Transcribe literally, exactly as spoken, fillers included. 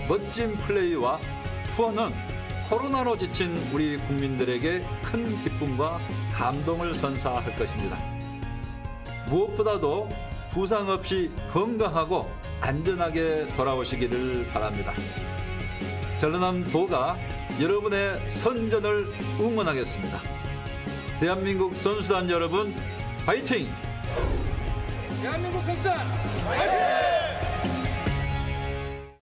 멋진 플레이와 투어는 코로나로 지친 우리 국민들에게 큰 기쁨과 감동을 선사할 것입니다. 무엇보다도 부상 없이 건강하고 안전하게 돌아오시기를 바랍니다. 전라남도가 여러분의 선전을 응원하겠습니다. 대한민국 선수단 여러분, 파이팅! 대한민국 선수단 파이팅!